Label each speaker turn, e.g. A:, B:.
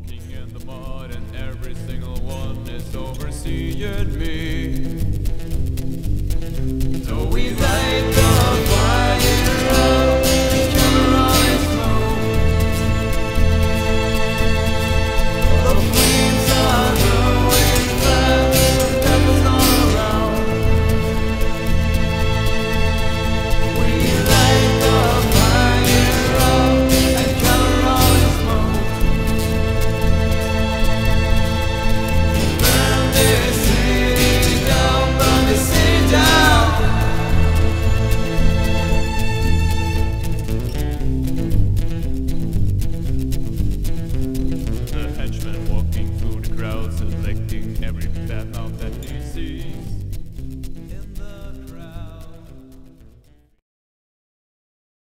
A: Walking in the mud and every single one is overseeing me. So we light the